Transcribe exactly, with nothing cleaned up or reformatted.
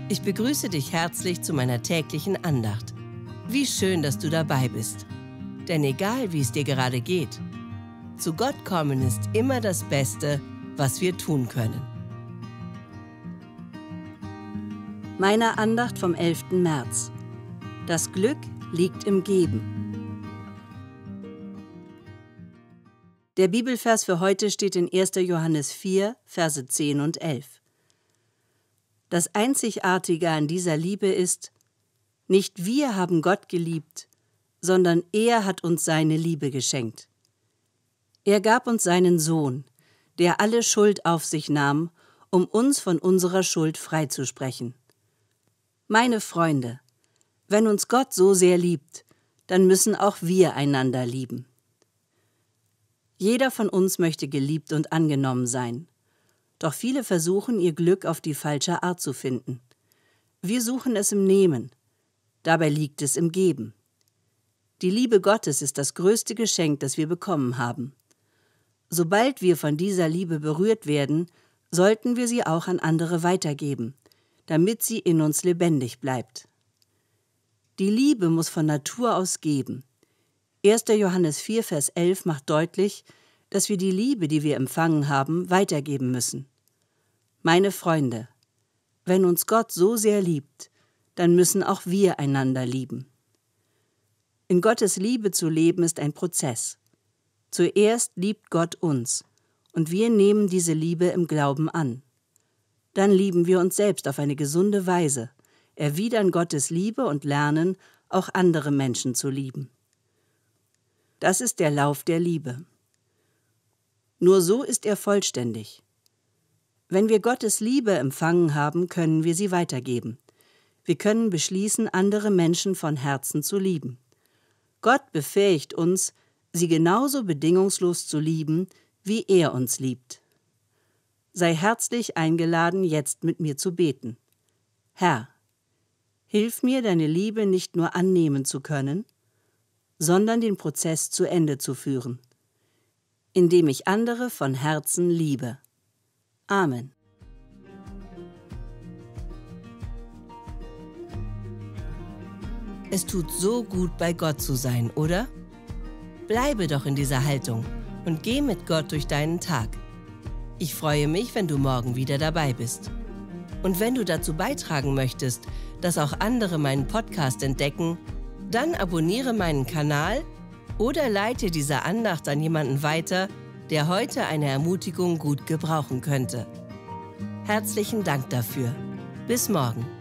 Ich begrüße dich herzlich zu meiner täglichen Andacht. Wie schön, dass du dabei bist. Denn egal, wie es dir gerade geht, zu Gott kommen ist immer das Beste, was wir tun können. Meine Andacht vom elften März. Das Glück liegt im Geben. Der Bibelvers für heute steht in erster Johannes vier, Verse zehn und elf. Das Einzigartige an dieser Liebe ist, nicht wir haben Gott geliebt, sondern er hat uns seine Liebe geschenkt. Er gab uns seinen Sohn, der alle Schuld auf sich nahm, um uns von unserer Schuld freizusprechen. Meine Freunde, wenn uns Gott so sehr liebt, dann müssen auch wir einander lieben. Jeder von uns möchte geliebt und angenommen sein. Doch viele versuchen, ihr Glück auf die falsche Art zu finden. Wir suchen es im Nehmen. Dabei liegt es im Geben. Die Liebe Gottes ist das größte Geschenk, das wir bekommen haben. Sobald wir von dieser Liebe berührt werden, sollten wir sie auch an andere weitergeben, damit sie in uns lebendig bleibt. Die Liebe muss von Natur aus geben. erster Johannes vier, Vers elf macht deutlich, dass wir die Liebe, die wir empfangen haben, weitergeben müssen. Meine Freunde, wenn uns Gott so sehr liebt, dann müssen auch wir einander lieben. In Gottes Liebe zu leben ist ein Prozess. Zuerst liebt Gott uns, und wir nehmen diese Liebe im Glauben an. Dann lieben wir uns selbst auf eine gesunde Weise, erwidern Gottes Liebe und lernen, auch andere Menschen zu lieben. Das ist der Lauf der Liebe. Nur so ist er vollständig. Wenn wir Gottes Liebe empfangen haben, können wir sie weitergeben. Wir können beschließen, andere Menschen von Herzen zu lieben. Gott befähigt uns, sie genauso bedingungslos zu lieben, wie er uns liebt. Sei herzlich eingeladen, jetzt mit mir zu beten. Herr, hilf mir, deine Liebe nicht nur annehmen zu können, sondern den Prozess zu Ende zu führen, indem ich andere von Herzen liebe. Amen. Es tut so gut, bei Gott zu sein, oder? Bleibe doch in dieser Haltung und geh mit Gott durch deinen Tag. Ich freue mich, wenn du morgen wieder dabei bist. Und wenn du dazu beitragen möchtest, dass auch andere meinen Podcast entdecken, dann abonniere meinen Kanal oder leite diese Andacht an jemanden weiter, der heute eine Ermutigung gut gebrauchen könnte. Herzlichen Dank dafür. Bis morgen.